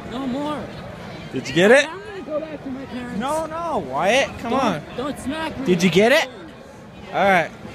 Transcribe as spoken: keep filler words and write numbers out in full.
No more. Did you get it? I'm gonna go back to my parents. No, no, Wyatt, come don't, on. Don't smack me. Did you get it? All right.